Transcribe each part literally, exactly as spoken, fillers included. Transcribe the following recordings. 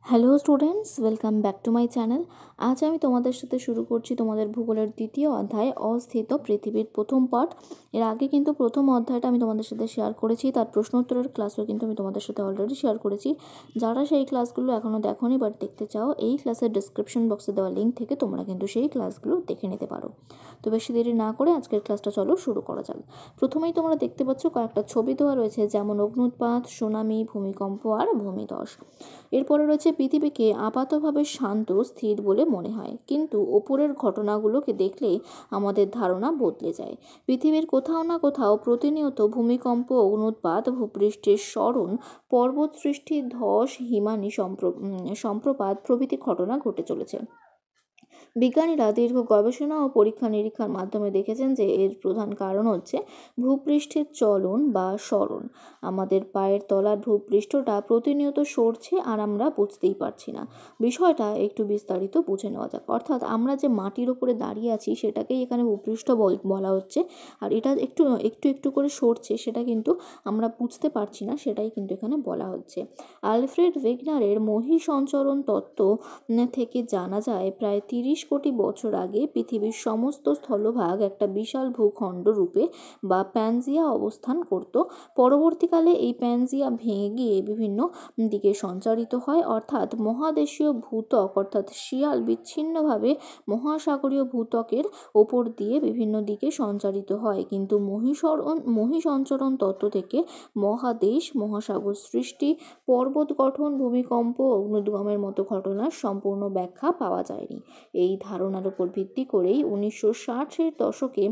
Hello students, welcome back to my channel. আজ আমি তোমাদের সাথে শুরু করছি তোমাদের ভূগোলের দ্বিতীয় অধ্যায় অস্থিত পৃথিবীর প্রথম পার্ট। এর আগে কিন্তু প্রথম অধ্যায়টা আমি তোমাদের সাথে শেয়ার করেছি, তার প্রশ্ন উত্তরের ক্লাসও কিন্তু আমি তোমাদের সাথে অলরেডি শেয়ার করেছি। যারা সেই ক্লাসগুলো এখনও দেখোনি বাট দেখতে চাও, এই ক্লাসের ডিসক্রিপশন বক্সে দেওয়া লিঙ্ক থেকে তোমরা কিন্তু সেই ক্লাসগুলো দেখে নিতে পারো। তো বেশি দেরি না করে আজকের ক্লাসটা চলো শুরু করা যাক। প্রথমেই তোমরা দেখতে পাচ্ছ কয়েকটা ছবি দেওয়া রয়েছে, যেমন অগ্নুৎপাত, সুনামি, ভূমিকম্প আর ভূমিধস। এরপরে রয়েছে পৃথিবীকে আপাতভাবে শান্ত স্থির বলে মনে হয়, কিন্তু ওপরের ঘটনাগুলোকে দেখলে আমাদের ধারণা বদলে যায়। পৃথিবীর কোথাও না কোথাও প্রতিনিয়ত ভূমিকম্প, অগ্নুৎপাত, ভূপৃষ্ঠের স্মরণ, পর্বত সৃষ্টি, ধস, হিমানি সম্প্র সম্প্রপাত প্রভৃতি ঘটনা ঘটে চলেছে। বিজ্ঞানীরা দীর্ঘ গবেষণা ও পরীক্ষা নিরীক্ষার মাধ্যমে দেখেছেন যে এর প্রধান কারণ হচ্ছে ভূপৃষ্ঠের চলন বা সরণ। আমাদের পায়ের তলার ভূপৃষ্ঠটা প্রতিনিয়ত সরছে আর আমরা বুঝতেই পারছি না। বিষয়টা একটু বিস্তারিত বুঝে নেওয়া যাক। অর্থাৎ আমরা যে মাটির উপরে দাঁড়িয়ে আছি সেটাকেই এখানে ভূপৃষ্ঠ বলা হচ্ছে, আর এটা একটু একটু একটু করে সরছে, সেটা কিন্তু আমরা বুঝতে পারছি না, সেটাই কিন্তু এখানে বলা হচ্ছে। আলফ্রেড ওয়েগনারের মহীসঞ্চরণ তত্ত্ব থেকে জানা যায় প্রায় তিরিশ কোটি বছর আগে পৃথিবীর সমস্ত স্থলভাগ একটা বিশাল ভূখণ্ড রূপে বা প্যানজিয়া অবস্থান করত। পরবর্তীকালে এই প্যানজিয়া ভেঙে গিয়ে বিভিন্ন দিকে সঞ্চারিত হয়, অর্থাৎ মহাদেশীয় ভূত্বক অর্থাৎ শিয়াল বিচ্ছিন্নভাবে মহাসাগরীয় ভূত্বকের ওপর দিয়ে বিভিন্ন দিকে সঞ্চারিত হয়। কিন্তু মহীসরণ মহীসঞ্চরণ তত্ত্ব থেকে মহাদেশ, মহাসাগর সৃষ্টি, পর্বত গঠন, ভূমিকম্প, অগ্নুদ্গমের মতো ঘটনার সম্পূর্ণ ব্যাখ্যা পাওয়া যায়নি। এই ধারণার উপর ভিত্তি করেই উনিশশো ষাটের দশকে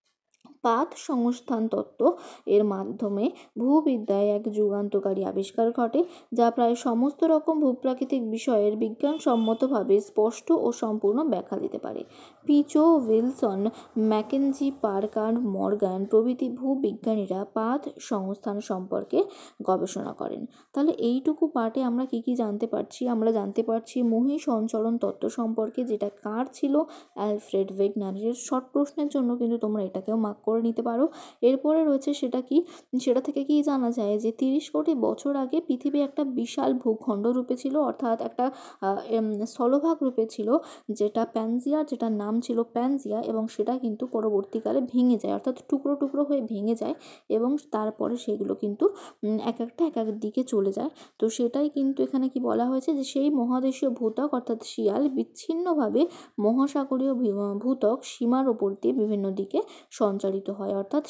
পাত সংস্থান তত্ত্ব এর মাধ্যমে ভূবিদ্যায় এক যুগান্তকারী আবিষ্কার ঘটে, যা প্রায় সমস্ত রকম ভূপ্রাকৃতিক বিষয়ের বিজ্ঞানসম্মতভাবে স্পষ্ট ও সম্পূর্ণ ব্যাখ্যা দিতে পারে। Pichon, Wilson, McKenzie, Parker, Morgan প্রভৃতি ভূবিজ্ঞানীরা পাত সংস্থান সম্পর্কে গবেষণা করেন। তাহলে এইটুকু পার্টে আমরা কি কি জানতে পারছি? আমরা জানতে পারছি মহীসঞ্চরণ তত্ত্ব সম্পর্কে, যেটা কার ছিল? অ্যালফ্রেড ওয়েগনারের। শর্ট প্রশ্নের জন্য কিন্তু তোমরা এটাকেও মার্ক করে নিতে পারো। এরপরে রয়েছে সেটা কি, সেটা থেকে কি জানা যায় যে তিরিশ কোটি বছর আগে পৃথিবী একটা বিশাল ভূখণ্ড রূপে ছিল, অর্থাৎ একটা স্থলভাগ রূপে ছিল, যেটা প্যানজিয়া, যেটার নাম ছিল প্যানজিয়া, এবং সেটা কিন্তু পরবর্তীকালে ভেঙে যায়, অর্থাৎ টুকরো টুকরো হয়ে ভেঙে যায়, এবং তারপরে সেগুলো কিন্তু এক একটা এক এক দিকে চলে যায়। তো সেটাই কিন্তু এখানে কি বলা হয়েছে, যে সেই মহাদেশীয় ভূত্বক অর্থাৎ শিয়াল বিচ্ছিন্নভাবে মহাসাগরীয় ভূত্বক সীমার ওপর দিয়ে বিভিন্ন দিকে সঞ্চারিত হয়, অর্থাৎ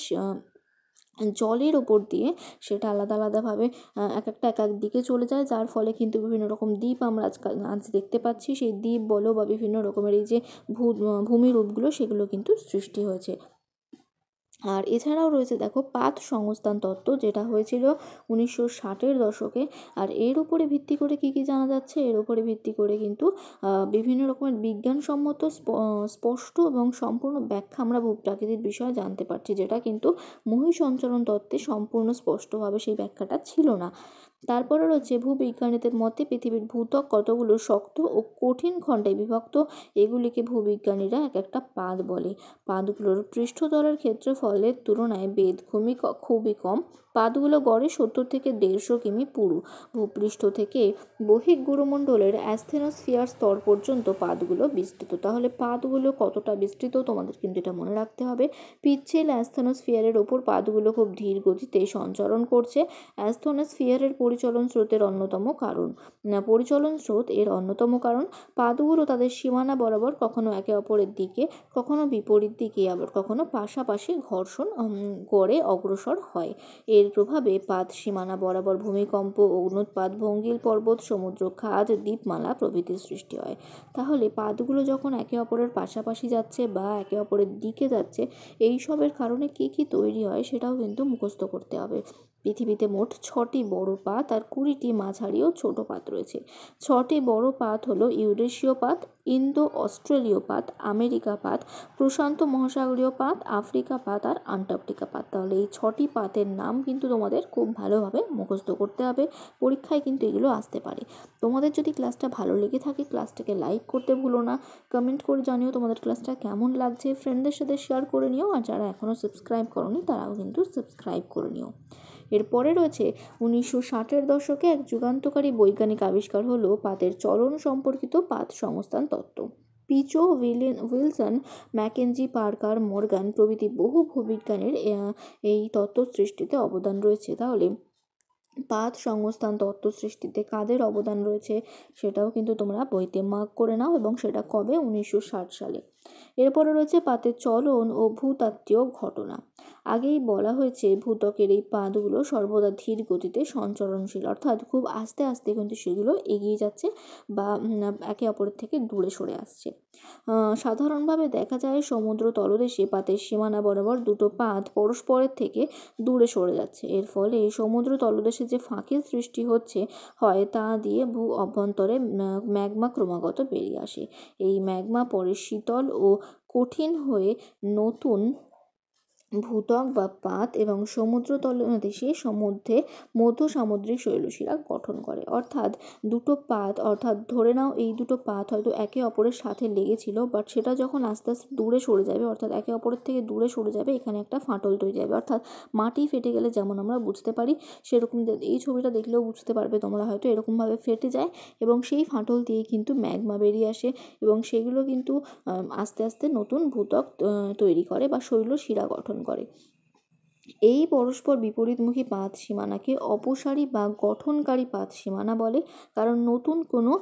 জলের ওপর দিয়ে সেটা আলাদা আলাদাভাবে এক একটা এক এক দিকে চলে যায়, যার ফলে কিন্তু বিভিন্ন রকম দ্বীপ আমরা আজকাল আজ দেখতে পাচ্ছি। সেই দ্বীপ বলো বা বিভিন্ন রকমের এই যে ভূ ভূমিরূপগুলো, সেগুলো কিন্তু সৃষ্টি হয়েছে। আর এছাড়াও রয়েছে দেখো পাত সংস্থান তত্ত্ব, যেটা হয়েছিল উনিশশো ষাটের দশকে। আর এর উপরে ভিত্তি করে কি কি জানা যাচ্ছে? এর উপরে ভিত্তি করে কিন্তু বিভিন্ন রকমের বিজ্ঞানসম্মত স্পষ্ট এবং সম্পূর্ণ ব্যাখ্যা আমরা ভূপ্রাকৃতিক বিষয়ে জানতে পারছি, যেটা কিন্তু মহীসঞ্চরণ তত্ত্বে সম্পূর্ণ স্পষ্টভাবে সেই ব্যাখ্যাটা ছিল না। তারপরে রয়েছে ভূবিজ্ঞানীদের মতে পৃথিবীর ভূত্বক কতগুলো শক্ত ও কঠিন খণ্ডে বিভক্ত। এগুলিকে ভূবিজ্ঞানীরা এক একটা পাত বলে। পাতগুলোর পৃষ্ঠতলের ক্ষেত্রফলের তুলনায় বেদ খুবই খুবই কম। পাতগুলো গড়ে সত্তর থেকে দেড়শো কিমি পুরু। ভূপৃষ্ঠ থেকে বহির্গুরুমণ্ডলের অ্যাস্থেনোস্ফিয়ার স্তর পর্যন্ত পাতগুলো বিস্তৃত। তাহলে পাতগুলো কতটা বিস্তৃত তোমাদের কিন্তু এটা মনে রাখতে হবে। পিচ্ছিল অ্যাস্থেনোস্ফিয়ারের ওপর পাতগুলো খুব ধীর গতিতে সঞ্চরণ করছে। অ্যাস্থেনোস্ফিয়ারের পরিচলন স্রোতের অন্যতম কারণ পরিচলন স্রোত এর অন্যতম কারণ পাতগুলো তাদের সীমানা বরাবর কখনো একে অপরের দিকে, কখনো বিপরীত দিকে, আবার কখনো পাশাপাশি ঘর্ষণ করে অগ্রসর হয়। এর প্রভাবে পাত সীমানা বরাবর ভূমিকম্প, অগ্নুৎপাত, ভঙ্গিল পর্বত, সমুদ্র খাদ, দ্বীপমালা প্রভৃতির সৃষ্টি হয়। তাহলে পাতগুলো যখন একে অপরের পাশাপাশি যাচ্ছে বা একে অপরের দিকে যাচ্ছে, এই সবের কারণে কি কি তৈরি হয় সেটাও কিন্তু মুখস্থ করতে হবে। পৃথিবীতে মোট ছটি বড় পাত আর কুড়িটি মাঝারি ও ছোট পাত রয়েছে। ছটি বড় পাত হলো ইউরেশীয় পাত, ইন্দো অস্ট্রেলীয় পাত, আমেরিকা পাত, প্রশান্ত মহাসাগরীয় পাত, আফ্রিকা পাত আর আন্টার্কটিকা পাত। তাহলে এই ছটি পাতের নাম কিন্তু তোমাদের খুব ভালোভাবে মুখস্থ করতে হবে, পরীক্ষায় কিন্তু এগুলো আসতে পারে। তোমাদের যদি ক্লাসটা ভালো লেগে থাকে, ক্লাসটাকে লাইক করতে ভুলো না, কমেন্ট করে জানিও তোমাদের ক্লাসটা কেমন লাগছে, ফ্রেন্ডদের সাথে শেয়ার করে নিও, আর যারা এখনও সাবস্ক্রাইব করোনি তারাও কিন্তু সাবস্ক্রাইব করে নিও। এরপরে রয়েছে উনিশশো ষাটের দশকে এক যুগান্তকারী বৈজ্ঞানিক আবিষ্কার হলো পাতের চলন সম্পর্কিত পাত সংস্থান তত্ত্ব। পিচো, উইলিন উইলসন, ম্যাকেঞ্জি, পার্কার, মর্গান প্রভৃতি বহু ভূবিজ্ঞানীর এই তত্ত্ব সৃষ্টিতে অবদান রয়েছে। তাহলে পাত সংস্থান তত্ত্ব সৃষ্টিতে কাদের অবদান রয়েছে সেটাও কিন্তু তোমরা বইতে মার্ক করে নাও, এবং সেটা কবে, উনিশশো ষাট সালে। এরপরে রয়েছে পাতের চলন ও ভূতাত্ত্বীয় ঘটনা। আগেই বলা হয়েছে ভূত্বকের এই পাতগুলো সর্বদা ধীর গতিতে সঞ্চরণশীল, অর্থাৎ খুব আস্তে আস্তে কিন্তু সেগুলো এগিয়ে যাচ্ছে বা একে অপরের থেকে দূরে সরে আসছে। সাধারণভাবে দেখা যায় সমুদ্র তলদেশে পাতের সীমানা বরাবর দুটো পাত পরস্পরের থেকে দূরে সরে যাচ্ছে। এর ফলে সমুদ্র তলদেশে যে ফাঁকের সৃষ্টি হচ্ছে হয় তা দিয়ে ভূ অভ্যন্তরে ম্যাগমা ক্রমাগত বেরিয়ে আসে। এই ম্যাগমা পরে শীতল ও কঠিন হয়ে নতুন ভূত্বক বা পাত এবং সমুদ্র তলদেশে সমুদ্রে মধ্য সামুদ্রিক শৈলশিরা গঠন করে। অর্থাৎ দুটো পাত, অর্থাৎ ধরে নাও এই দুটো পাত হয়তো একে অপরের সাথে লেগেছিল, বাট সেটা যখন আস্তে আস্তে দূরে সরে যাবে, অর্থাৎ একে অপরের থেকে দূরে সরে যাবে, এখানে একটা ফাটল তৈরি হবে। অর্থাৎ মাটি ফেটে গেলে যেমন আমরা বুঝতে পারি, সেরকম এই ছবিটা দেখলেও বুঝতে পারবে তোমরা, হয়তো এরকমভাবে ফেটে যায় এবং সেই ফাটল দিয়ে কিন্তু ম্যাগমা বেরিয়ে আসে এবং সেগুলো কিন্তু আস্তে আস্তে নতুন ভূত্বক তৈরি করে বা শৈলশিরা গঠন করে। এই পরস্পর বিপরীতমুখী পাত সীমানাকে অপসারী বা গঠনকারী পাত সীমানা বলে, কারণ নতুন কোনো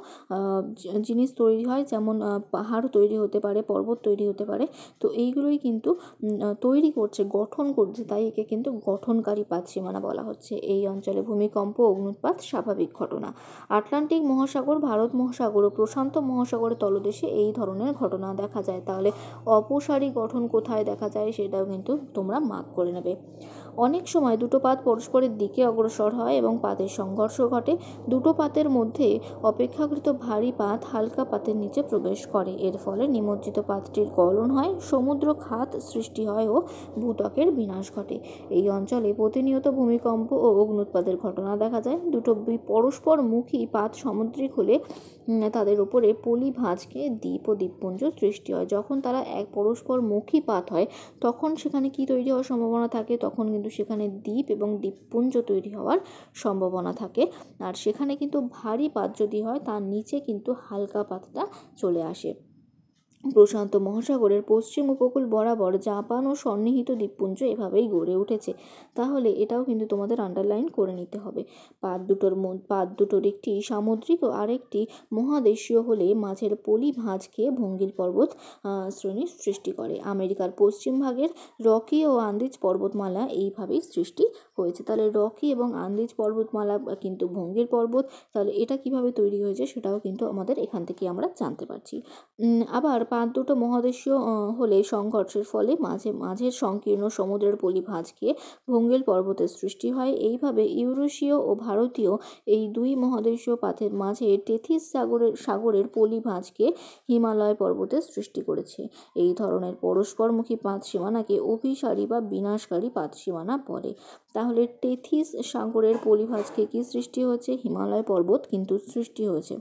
জিনিস তৈরি হয়, যেমন পাহাড় তৈরি হতে পারে, পর্বত তৈরি হতে পারে, তো এইগুলোই কিন্তু তৈরি করছে, গঠন করছে, তাই একে কিন্তু গঠনকারী পাত সীমানা বলা হচ্ছে। এই অঞ্চলে ভূমিকম্প, অগ্নুৎপাত স্বাভাবিক ঘটনা। আটলান্টিক মহাসাগর, ভারত মহাসাগর ও প্রশান্ত মহাসাগরের তলদেশে এই ধরনের ঘটনা দেখা যায়। তাহলে অপসারী গঠন কোথায় দেখা যায় সেটাও কিন্তু তোমরা মার্ক করে নেবে। অনেক সময় দুটো পাত পরস্পরের দিকে অগ্রসর হয় এবং পাতের সংঘর্ষ ঘটে। দুটো পাতের মধ্যে অপেক্ষাকৃত ভারী পাত হালকা পাতের নিচে প্রবেশ করে। এর ফলে নিমজ্জিত পাতটির গলন হয়, সমুদ্র খাত সৃষ্টি হয় ও ভূত্বকের বিনাশ ঘটে। এই অঞ্চলে প্রতিনিয়ত ভূমিকম্প ও অগ্নুৎপাতের ঘটনা দেখা যায়। দুটো পরস্পর মুখী পাত সামুদ্রিক হলে তাদের উপরে পলি ভাঁজকে দ্বীপ ও দ্বীপপুঞ্জ সৃষ্টি হয়। যখন তারা এক পরস্পর মুখী পাত হয় তখন সেখানে কি তৈরি হওয়ার সম্ভাবনা থাকে, তখন কিন্তু সেখানে দ্বীপ এবং দ্বীপপুঞ্জ তৈরি হওয়ার সম্ভাবনা থাকে। আর সেখানে কিন্তু ভারী পাত যদি হয় তার নিচে কিন্তু হালকা পাতটা চলে আসে। প্রশান্ত মহাসাগরের পশ্চিম উপকূল বরাবর জাপান ও সন্নিহিত দ্বীপপুঞ্জ এভাবেই গড়ে উঠেছে। তাহলে এটাও কিন্তু তোমাদের আন্ডারলাইন করে নিতে হবে। পাত দুটোর পাত দুটোর একটি সামুদ্রিক ও আরেকটি মহাদেশীয় হলে মাঝের পলি ভাঁজ খেয়ে ভঙ্গিল পর্বত শ্রেণীর সৃষ্টি করে। আমেরিকার পশ্চিম ভাগের রকি ও আন্দিজ পর্বতমালা এইভাবেই সৃষ্টি হয়েছে। তাহলে রকি এবং আন্দিজ পর্বতমালা কিন্তু ভঙ্গিল পর্বত, তাহলে এটা কিভাবে তৈরি হয়েছে সেটাও কিন্তু আমাদের এখান থেকে আমরা জানতে পারছি। আবার পাত দুটো মহাদেশীয় হলে সংঘর্ষের ফলে মাঝে মাঝের সংকীর্ণ সমুদ্রের পলি ভাঁজ খেয়ে ভঙ্গিল পর্বতের সৃষ্টি হয়। এইভাবে ইউরেশীয় ও ভারতীয় এই দুই মহাদেশীয় পাতের মাঝে টেথিস সাগরের সাগরের পলি ভাঁজকে হিমালয় পর্বতের সৃষ্টি করেছে। এই ধরনের পরস্পরমুখী পাত সীমানাকে অভিসারী বা বিনাশকারী পাত সীমানা বলে। তাহলে টেথিস সাগরের পলি ভাঁজকে কি সৃষ্টি হয়েছে, হিমালয় পর্বত কিন্তু সৃষ্টি হয়েছে।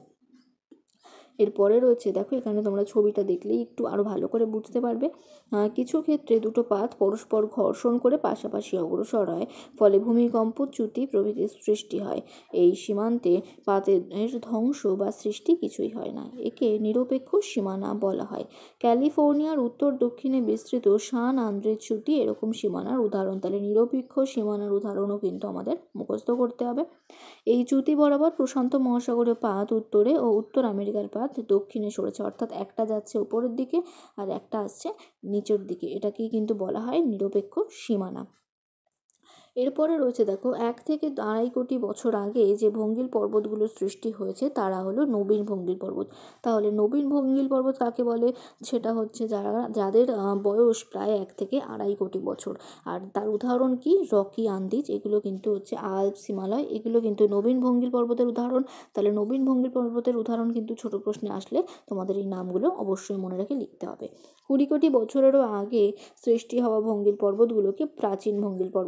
এরপরে রয়েছে, দেখো এখানে তোমরা ছবিটা দেখলেই একটু আরও ভালো করে বুঝতে পারবে। কিছু ক্ষেত্রে দুটো পাত পরস্পর ঘর্ষণ করে পাশাপাশি অগ্রসর হয়, ফলে ভূমিকম্প, চ্যুতি প্রভৃতির সৃষ্টি হয়। এই সীমান্তে পাতের ধ্বংস বা সৃষ্টি কিছুই হয় না। একে নিরপেক্ষ সীমানা বলা হয়। ক্যালিফোর্নিয়ার উত্তর দক্ষিণে বিস্তৃত সান আন্দ্রেজ চ্যুতি এরকম সীমানার উদাহরণ। তাহলে নিরপেক্ষ সীমানার উদাহরণও কিন্তু আমাদের মুখস্থ করতে হবে। এই চ্যুতি বরাবর প্রশান্ত মহাসাগরীয় পাত উত্তরে ও উত্তর আমেরিকার পাত দক্ষিণে সরেছে, অর্থাৎ একটা যাচ্ছে উপরের দিকে আর একটা আসছে নিচের দিকে। এটাকেই কিন্তু বলা হয় নিরপেক্ষ সীমানা। এরপরে রয়েছে, দেখো এক থেকে আড়াই কোটি বছর আগে যে ভঙ্গিল পর্বতগুলো সৃষ্টি হয়েছে তারা হলো নবীন ভঙ্গিল পর্বত। তাহলে নবীন ভঙ্গিল পর্বত কাকে বলে, সেটা হচ্ছে যারা যাদের বয়স প্রায় এক থেকে আড়াই কোটি বছর। আর তার উদাহরণ কি, রকি, আন্দিজ, এগুলো কিন্তু হচ্ছে আল্পস, হিমালয়, এগুলো কিন্তু নবীন ভঙ্গিল পর্বতের উদাহরণ। তাহলে নবীন ভঙ্গিল পর্বতের উদাহরণ কিন্তু ছোট প্রশ্নে আসলে তোমাদের এই নামগুলো অবশ্যই মনে রেখে লিখতে হবে। কুড়ি কোটি বছরেরও আগে সৃষ্টি হওয়া ভঙ্গিল পর্বতগুলোকে প্রাচীন ভঙ্গিল পর্বত বলে। তাহলে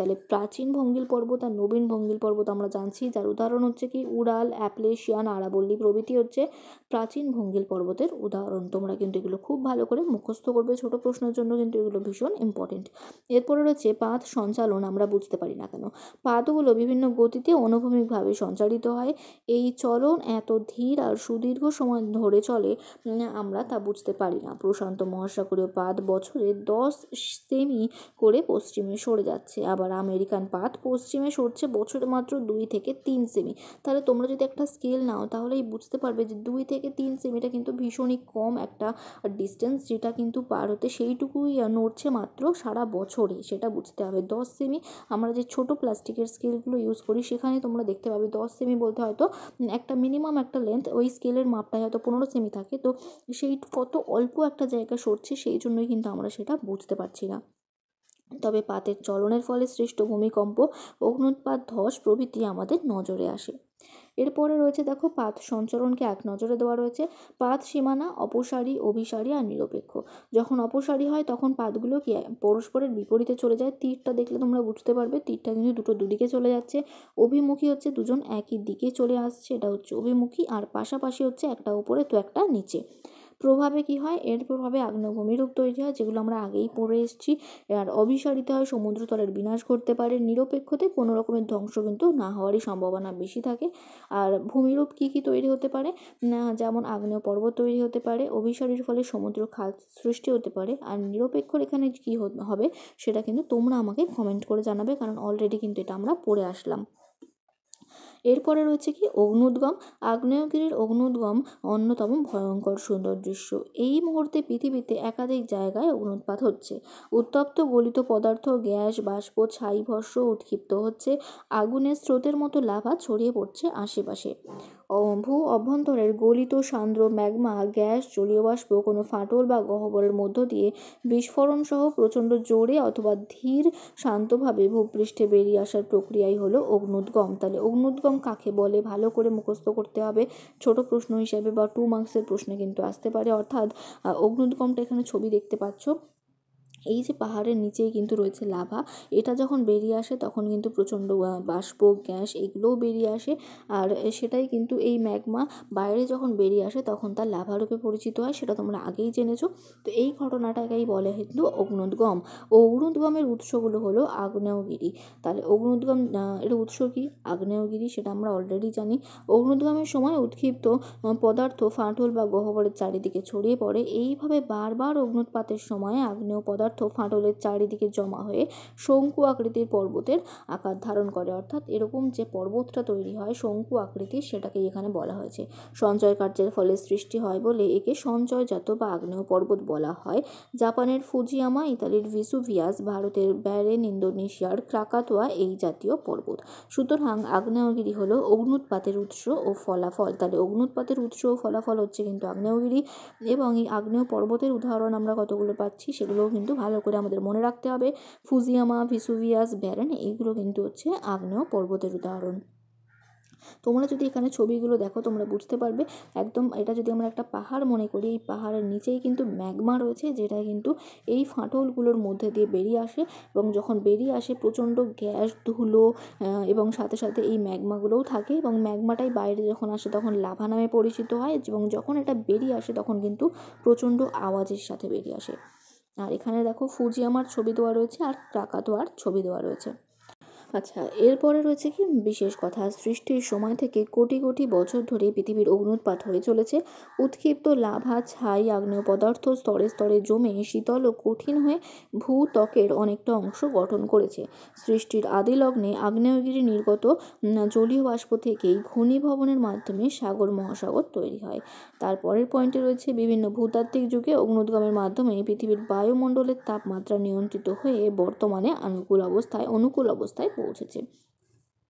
তাহলে প্রাচীন ভঙ্গিল পর্বত আর নবীন ভঙ্গিল পর্বত আমরা জানছি, যার উদাহরণ হচ্ছে কি উরাল, অ্যাপলেশিয়ান, আরাবল্লী প্রভৃতি হচ্ছে প্রাচীন ভঙ্গিল পর্বতের উদাহরণ। তোমরা কিন্তু এগুলো খুব ভালো করে মুখস্থ করবে, ছোট প্রশ্নের জন্য কিন্তু এগুলো ভীষণ ইম্পর্টেন্ট। এরপরে রয়েছে পাত সঞ্চালন আমরা বুঝতে পারি না কেন। পাতগুলো বিভিন্ন গতিতে অনুভূমিকভাবে সঞ্চালিত হয়। এই চলন এত ধীর আর সুদীর্ঘ সময় ধরে চলে আমরা তা বুঝতে পারি না। প্রশান্ত মহাসাগরীয় পাত বছরে দশ সেমি করে পশ্চিমে সরে যাচ্ছে, আবার আমেরিকান পাত পশ্চিমে সরছে বছরে মাত্র দুই থেকে তিন সেমি। তাহলে তোমরা যদি একটা স্কেল নাও তাহলেই বুঝতে পারবে যে দুই থেকে তিন সেমিটা কিন্তু ভীষণই কম একটা ডিস্টেন্স, যেটা কিন্তু পার হতে সেইটুকুই নড়ছে মাত্র সারা বছরে, সেটা বুঝতে হবে। দশ সেমি আমরা যে ছোট প্লাস্টিকের স্কেলগুলো ইউজ করি সেখানে তোমরা দেখতে পাবে দশ সেমি বলতে হয়তো একটা মিনিমাম একটা লেন্থ, ওই স্কেলের মাপটায় হয়তো পনেরো সেমি থাকে, তো সেই কত অল্প একটা জায়গা সরছে, সেই জন্যই কিন্তু আমরা সেটা বুঝতে পারছি না। তবে পাতের চলনের ফলে সৃষ্ট ভূমিকম্প, অগ্ন্যুৎপাত, ধস প্রভৃতি আমাদের নজরে আসে। এরপরে রয়েছে দেখো পাত সঞ্চরণকে এক নজরে দেওয়া রয়েছে। পাত সীমানা অপসারী, অভিসারী আর নিরপেক্ষ। যখন অপসারী হয় তখন পাতগুলো কি পরস্পরের বিপরীতে চলে যায়। তীরটা দেখলে তোমরা বুঝতে পারবে তীরটা কিন্তু দুটো দুদিকে চলে যাচ্ছে। অভিমুখী হচ্ছে দুজন একই দিকে চলে আসছে, এটা হচ্ছে অভিমুখী। আর পাশাপাশি হচ্ছে একটা উপরে তো একটা নিচে। প্রভাবে কি হয়, এর প্রভাবে আগ্নেয়ভূমিরূপ তৈরি হয়, যেগুলো আমরা আগেই পড়ে এসেছি। আর অভিসারিত হয়, সমুদ্রতলের বিনাশ ঘটতে পারে। নিরপেক্ষতে কোনো রকমের ধ্বংস কিন্তু না হওয়ারই সম্ভাবনা বেশি থাকে। আর ভূমিরূপ কী কী তৈরি হতে পারে, না যেমন আগ্নেয় পর্বত তৈরি হতে পারে, অভিসারীর ফলে সমুদ্র খাত সৃষ্টি হতে পারে। আর নিরপেক্ষর এখানে কী হবে সেটা কিন্তু তোমরা আমাকে কমেন্ট করে জানাবে, কারণ অলরেডি কিন্তু এটা আমরা পড়ে আসলাম। এরপরে রয়েছে কি অগ্ন্যুদ্গম। আগ্নেয়গিরির অগ্ন্যুদ্গম অন্যতম ভয়ঙ্কর সুন্দর দৃশ্য। এই মুহূর্তে পৃথিবীতে একাধিক জায়গায় অগ্ন্যুৎপাত হচ্ছে। উত্তপ্ত গলিত পদার্থ, গ্যাস, বাষ্প, ছাই, ভস্ম উৎক্ষিপ্ত হচ্ছে। আগুনের স্রোতের মতো লাভা ছড়িয়ে পড়ছে আশেপাশে। ভূ অভ্যন্তরের গলিত সান্দ্র ম্যাগমা, গ্যাস, জলীয় বাষ্প কোনো ফাটল বা গহ্বরের মধ্য দিয়ে বিস্ফোরণ সহ প্রচণ্ড জোরে অথবা ধীর শান্তভাবে ভূপৃষ্ঠে বেরিয়ে আসার প্রক্রিয়াই হলো অগ্ন্যুদ্গম। তাহলে অগ্ন্যুদ্গম কাকে বলে ভালো করে মুখস্থ করতে হবে, ছোট প্রশ্ন হিসাবে বা টু মার্কসের প্রশ্নে কিন্তু আসতে পারে। অর্থাৎ অগ্ন্যুদ্গমটা এখানে ছবি দেখতে পাচ্ছ, এই যে পাহাড়ের নিচেই কিন্তু রয়েছে লাভা, এটা যখন বেরিয়ে আসে তখন কিন্তু প্রচণ্ড বাষ্প, গ্যাস এগুলোও বেরিয়ে আসে। আর সেটাই কিন্তু এই ম্যাগমা বাইরে যখন বেরিয়ে আসে তখন তার লাভা রূপে পরিচিত হয়, সেটা তোমরা আগেই জেনেছো। তো এই ঘটনাটাকেই বলে কিন্তু অগ্ন্যুদ্গম। অগ্ন্যুদ্গমের উৎসগুলো হলো আগ্নেয়গিরি। তাহলে অগ্ন্যুদ্গম এর উৎস কি, আগ্নেয়গিরি, সেটা আমরা অলরেডি জানি। অগ্ন্যুদ্গমের সময় উৎক্ষিপ্ত পদার্থ ফাটল বা গহ্বরের চারিদিকে ছড়িয়ে পড়ে। এইভাবে বারবার অগ্ন্যুৎপাতের সময় আগ্নেয় পদার্থ ফাটলের চারিদিকে জমা হয়ে শঙ্কু আকৃতির পর্বতের আকার ধারণ করে। অর্থাৎ এরকম যে পর্বতটা তৈরি হয় শঙ্কু আকৃতির, সেটাকেই এখানে বলা হয়েছে। সঞ্চয় কার্যের ফলে সৃষ্টি হয় বলে একে সঞ্চয়জাত বা আগ্নেয় পর্বত বলা হয়। জাপানের ফুজিয়ামা, ইতালির ভিসুভিয়াস, ভারতের ব্যারেন, ইন্দোনেশিয়ার ক্রাকাতোয়া এই জাতীয় পর্বত। সুতরাং আগ্নেয়গিরি হলো অগ্ন্যুৎপাতের উৎস ও ফলাফল। তাহলে অগ্ন্যুৎপাতের উৎস ও ফলাফল হচ্ছে কিন্তু আগ্নেয়গিরি। এবং এই আগ্নেয় পর্বতের উদাহরণ আমরা কতগুলো পাচ্ছি সেগুলোও কিন্তু ভালো করে আমাদের মনে রাখতে হবে। ফুজিয়ামা, ভিসুভিয়াস, ব্যারেন এইগুলো কিন্তু হচ্ছে আগ্নেয় পর্বতের উদাহরণ। তোমরা যদি এখানে ছবিগুলো দেখো তোমরা বুঝতে পারবে একদম, এটা যদি আমরা একটা পাহাড় মনে করি, এই পাহাড়ের নিচেই কিন্তু ম্যাগমা রয়েছে, যেটা কিন্তু এই ফাটলগুলোর মধ্যে দিয়ে বেরিয়ে আসে। এবং যখন বেরিয়ে আসে প্রচণ্ড গ্যাস, ধুলো এবং সাথে সাথে এই ম্যাগমাগুলোও থাকে, এবং ম্যাগমাটাই বাইরে যখন আসে তখন লাভা নামে পরিচিত হয়, এবং যখন এটা বেরিয়ে আসে তখন কিন্তু প্রচণ্ড আওয়াজের সাথে বেরিয়ে আসে। আর এখানে দেখো ফুজিয়ামার ছবি দেওয়া রয়েছে আর ক্রাকাতোয়ার ছবি দেওয়া রয়েছে। আচ্ছা, এরপরে রয়েছে কি বিশেষ কথা। সৃষ্টির সময় থেকে কোটি কোটি বছর ধরে পৃথিবীর অগ্ন্যুৎপাত হয়ে চলেছে। উৎক্ষিপ্ত লাভা, ছাই, আগ্নেয় পদার্থ স্তরে স্তরে জমে শীতল ও কঠিন হয়ে ভূত্বকের অনেকটা অংশ গঠন করেছে। সৃষ্টির আদি লগ্নে আগ্নেয়গিরি নির্গত জলীয় বাষ্প থেকেই ঘনীভবনের মাধ্যমে সাগর মহাসাগর তৈরি হয়। তারপরের পয়েন্টে রয়েছে বিভিন্ন ভূতাত্ত্বিক যুগে অগ্ন্যুদ্গমের মাধ্যমে পৃথিবীর বায়ুমণ্ডলের তাপমাত্রা নিয়ন্ত্রিত হয়ে বর্তমানে অনুকূল অবস্থায় অনুকূল অবস্থায় পৌঁছেছে।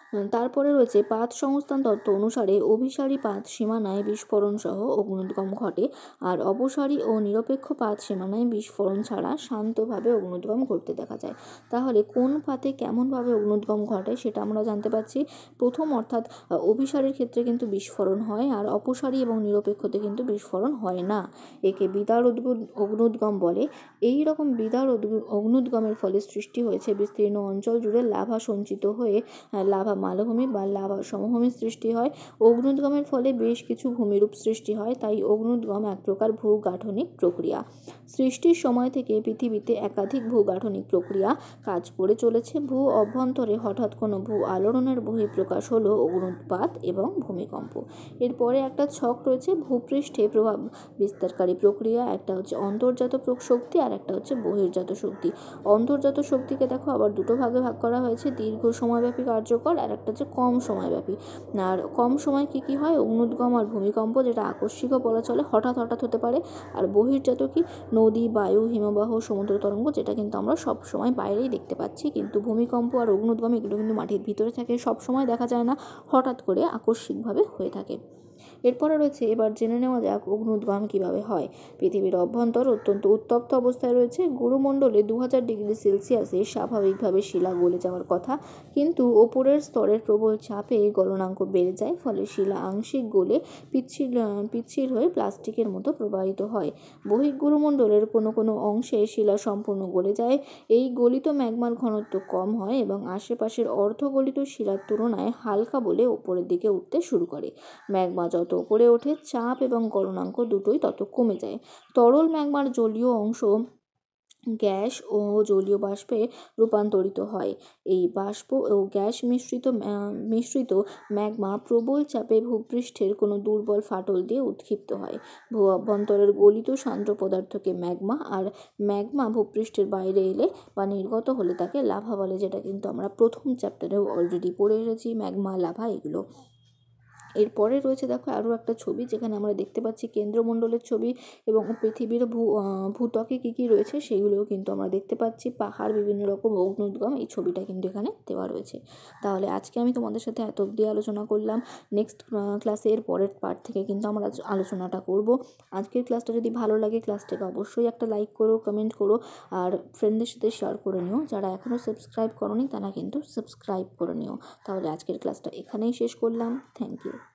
তারপরে রয়েছে পাত সংস্থান তত্ত্ব অনুসারে অভিসারী পাত সীমানায় বিস্ফোরণ সহ অগ্নুদ্গম ঘটে, আর অপসারী ও নিরপেক্ষ পাত সীমানায় বিস্ফোরণ ছাড়া শান্তভাবে অগ্নুদ্গম ঘটতে দেখা যায়। তাহলে কোন পাতে কেমনভাবে অগ্নুদ্গম ঘটে সেটা আমরা জানতে পারছি। প্রথম অর্থাৎ অভিসারীর ক্ষেত্রে কিন্তু বিস্ফোরণ হয়, আর অপসারী এবং নিরপেক্ষতে কিন্তু বিস্ফোরণ হয় না। একে বিদার অগ্নুদ্গম বলে। এই রকম বিদার অগ্নুদ্গমের ফলে সৃষ্টি হয়েছে বিস্তীর্ণ অঞ্চল জুড়ে লাভা সঞ্চিত হয়ে লাভা মালভূমি বা লাভা সমভূমির সৃষ্টি হয়। অগ্নুদ্গমের ফলে বেশ কিছু ভূমিরূপ সৃষ্টি হয়, তাই অগ্নুদ্গম এক প্রকার ভূগাঠনিক প্রক্রিয়া। সৃষ্টির সময় থেকে পৃথিবীতে একাধিক ভূগাঠনিক প্রক্রিয়া কাজ করে চলেছে। ভূ অভ্যন্তরে হঠাৎ কোনো ভূ আলোড়নের বহিঃপ্রকাশ হলো অগ্নুৎপাত এবং ভূমিকম্প। এরপরে একটা ছক রয়েছে ভূপৃষ্ঠে প্রভাব বিস্তারকারী প্রক্রিয়া। একটা হচ্ছে অন্তর্জাত শক্তি আর একটা হচ্ছে বহির্জাত শক্তি। অন্তর্জাত শক্তিকে দেখো আবার দুটো ভাগে ভাগ করা হয়েছে, দীর্ঘ সময়ব্যাপী কার্যকর আর একটা হচ্ছে কম সময়ব্যাপী। আর কম সময় কি কি হয়, অগ্নুদ্গম আর ভূমিকম্প, যেটা আকস্মিকও বলা চলে, হঠাৎ হঠাৎ হতে পারে। আর বহির্জাত কি, নদী, বায়ু, হিমবাহ, সমুদ্র তরঙ্গ, যেটা কিন্তু আমরা সব সময় বাইরেই দেখতে পাচ্ছি। কিন্তু ভূমিকম্প আর অগ্নুদ্গম এগুলো কিন্তু মাটির ভিতরে থাকে, সব সময় দেখা যায় না, হঠাৎ করে আকস্মিকভাবে হয়ে থাকে। এরপরে রয়েছে, এবার জেনে নেওয়া যাক অগ্নুদ্গম কীভাবে হয়। পৃথিবীর অভ্যন্তর অত্যন্ত উত্তপ্ত অবস্থায় রয়েছে। গুরুমণ্ডলে দু হাজার ডিগ্রি সেলসিয়াসে স্বাভাবিকভাবে শিলা গলে যাওয়ার কথা, কিন্তু ওপরের স্তরের প্রবল চাপে গলনাঙ্ক বেড়ে যায়, ফলে শিলা আংশিক গলে পিচ্ছিল পিচ্ছিল হয়ে প্লাস্টিকের মতো প্রবাহিত হয়। বহির্গুরুমণ্ডলের কোনো কোনো অংশে শিলা সম্পূর্ণ গলে যায়। এই গলিত ম্যাগমার ঘনত্ব কম হয় এবং আশেপাশের অর্ধগলিত শিলার তুলনায় হালকা বলে ওপরের দিকে উঠতে শুরু করে। ম্যাগমা যত উপরে ওঠে, চাপ এবং গলনাঙ্ক দুটোই তত কমে যায়। তরল ম্যাগমার জলীয় অংশ গ্যাস ও জলীয় বাষ্পে রূপান্তরিত হয়। এই বাষ্প ও গ্যাস মিশ্রিত মিশ্রিত ম্যাগমা প্রবল চাপে ভূপৃষ্ঠের কোনো দুর্বল ফাটল দিয়ে উৎক্ষিপ্ত হয়। ভূ অভ্যন্তরের গলিত সান্দ্র পদার্থকে ম্যাগমা, আর ম্যাগমা ভূপৃষ্ঠের বাইরে এলে বা নির্গত হলে তাকে লাভা বলে, যেটা কিন্তু আমরা প্রথম চ্যাপ্টারেও অলরেডি পড়ে এসেছি, ম্যাগমা, লাভা এগুলো। এরপরে রয়েছে দেখো আরও একটা ছবি, যেখানে আমরা দেখতে পাচ্ছি কেন্দ্রমণ্ডলের ছবি এবং পৃথিবীর ভূ ভূত্বকে কী কী রয়েছে সেগুলোও কিন্তু আমরা দেখতে পাচ্ছি, পাহাড়, বিভিন্ন রকম অগ্নুদ্গম, এই ছবিটা কিন্তু এখানে দেওয়া রয়েছে। তাহলে আজকে আমি তোমাদের সাথে এত অবধি আলোচনা করলাম। নেক্সট ক্লাসে এর পরের পার্ট থেকে কিন্তু আমরা আলোচনাটা করব। আজকের ক্লাসটা যদি ভালো লাগে, ক্লাসটাকে অবশ্যই একটা লাইক করো, কমেন্ট করো, আর ফ্রেন্ডদের সাথে শেয়ার করে নিও। যারা এখনও সাবস্ক্রাইব করোনি তারা কিন্তু সাবস্ক্রাইব করে নিও। তাহলে আজকের ক্লাসটা এখানেই শেষ করলাম। Thank you.